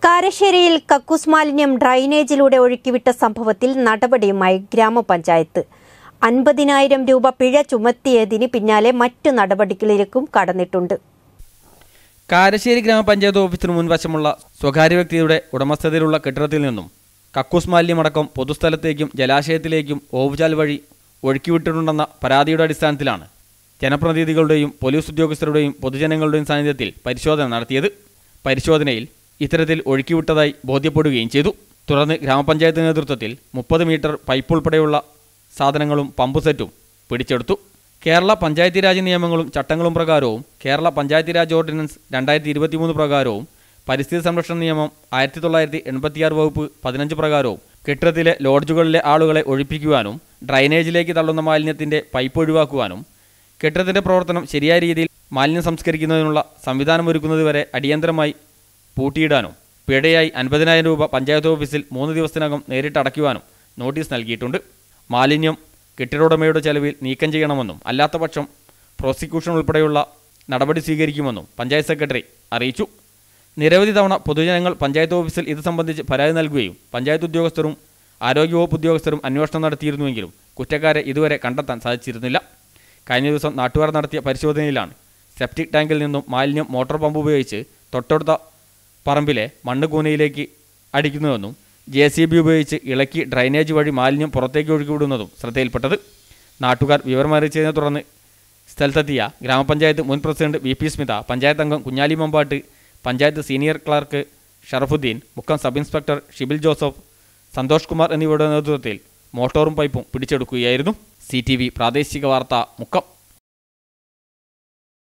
കാരശ്ശേരിയിൽ കക്കൂസ് മാലിന്യം ഡ്രൈനേജിലൂടെ ഒഴുക്കിവിട്ട സംഭവത്തിൽ നടപടിയുമായി ഗ്രാമപഞ്ചായത്ത്. 50,000 രൂപ പിഴ ചുമത്തിയതിന് പിന്നാലെ മറ്റു നടപടികളിലേക്കും കടന്നിട്ടുണ്ട്. കാരശ്ശേരി ഗ്രാമപഞ്ചായത്ത് ഓഫീസിന് മുൻവശമുള്ള സ്വകാര്യ വ്യക്തിയുടെ ഉടമസ്ഥതയിലുള്ള കെട്ടിടത്തിൽ നിന്നും കക്കൂസ് മാലിന്യമടക്കം പൊതുസ്ഥലത്തേക്കും ജലാശയത്തിലേക്കും ഓവുചാൽ വഴി ഒഴുക്കിവിട്ടിട്ടുണ്ടെന്ന പരാതിയുടെ അടിസ്ഥാനത്തിലാണ് ജനപ്രതിനിധികളുടെയും പോലീസ് ഉദ്യോഗസ്ഥരുടെയും പൊതുജനങ്ങളുടെയും സാന്നിധ്യത്തിൽ പരിശോധന നടത്തിയത്. പരിശോധനയിൽ ഇത്തരത്തിൽ ഒഴുക്കിവിട്ടതായി ബോധ്യപ്പെടുകയും ചെയ്തു. തുടർന്ന് ഗ്രാമപഞ്ചായത്ത് നേതൃത്വത്തിൽ 30 മീറ്റർ പൈപ്പ് ഉൾപ്പെടെയുള്ള സാധനങ്ങളും പമ്പ് സെറ്റും പിടിച്ചെടുത്തു. കേരള പഞ്ചായത്തി രാജ് നിയമങ്ങളും ചട്ടങ്ങളും പ്രകാരവും കേരള പഞ്ചായത്തി രാജ് ഓർഡിനൻസ് 2023 പ്രകാരവും പരിസ്ഥിതി സംരക്ഷണ നിയമം 1986 വകുപ്പ് 15 പ്രകാരവും കെട്ടിടത്തിലെ ലോഡ്ജുകളിലെ ആളുകളെ ഒഴിപ്പിക്കുവാനും ഡ്രൈനേജിലേക്ക് തള്ളുന്ന മാലിന്യത്തിൻ്റെ പൈപ്പ് ഒഴിവാക്കുവാനും കെട്ടിടത്തിൻ്റെ പ്രവർത്തനം ശരിയായ രീതിയിൽ മാലിന്യം സംസ്കരിക്കുന്നതിനുള്ള സംവിധാനമൊരുക്കുന്നതുവരെ അടിയന്തരമായി പൂട്ടിയിടാനും പിഴയായി 50,000 രൂപ പഞ്ചായത്ത് ഓഫീസിൽ 3 ദിവസത്തിനകം നേരിട്ട് അടയ്ക്കുവാനും നോട്ടീസ് നൽകിയിട്ടുണ്ട്. മാലിന്യം കെട്ടിടോടമയുടെ ചെലവിൽ നീക്കം ചെയ്യണമെന്നും അല്ലാത്തപക്ഷം പ്രോസിക്യൂഷൻ ഉൾപ്പെടെയുള്ള നടപടി സ്വീകരിക്കുമെന്നും പഞ്ചായത്ത് സെക്രട്ടറി അറിയിച്ചു. നിരവധി തവണ പൊതുജനങ്ങൾ പഞ്ചായത്ത് ഓഫീസിൽ ഇത് സംബന്ധിച്ച് പരാതി നൽകുകയും പഞ്ചായത്ത് ഉദ്യോഗസ്ഥരും ആരോഗ്യവകുപ്പ് ഉദ്യോഗസ്ഥരും അന്വേഷണം നടത്തിയിരുന്നുവെങ്കിലും കുറ്റക്കാരെ ഇതുവരെ കണ്ടെത്താൻ സാധിച്ചിരുന്നില്ല. കഴിഞ്ഞ ദിവസം നാട്ടുകാർ നടത്തിയ പരിശോധനയിലാണ് സെപ്റ്റിക് ടാങ്കിൽ നിന്നും മാലിന്യം മോട്ടോർ പമ്പ് ഉപയോഗിച്ച് തൊട്ടടുത്ത പറമ്പിലെ മണ്ണ് കൂനയിലേക്ക് അടിക്കുന്നതെന്നും JCB ഉപയോഗിച്ച് ഇളക്കി ഡ്രൈനേജ് വഴി മാലിന്യം പുറത്തേക്ക് ഒഴുക്കിവിടുന്നതും ശ്രദ്ധയിൽപ്പെട്ടത്. നാട്ടുകാർ വിവരമറിയിച്ചതിനെ തുടർന്ന് സ്ഥലത്തെത്തിയ ഗ്രാമപഞ്ചായത്ത് മുൻ പ്രസിഡന്റ് VP സ്മിത, പഞ്ചായത്ത് അംഗം Kunhali Mambattu, panchayat senior clerk Sharafuddin, Mukkam sub inspector Shibil Joseph, Santhosh Kumar എന്നിവരുടെ നേതൃത്വത്തിൽ മോട്ടോറും പൈപ്പും പിടിച്ചെടുക്കുകയായിരുന്നു. CTV പ്രാദേശിക വാർത്ത, മുക്കം.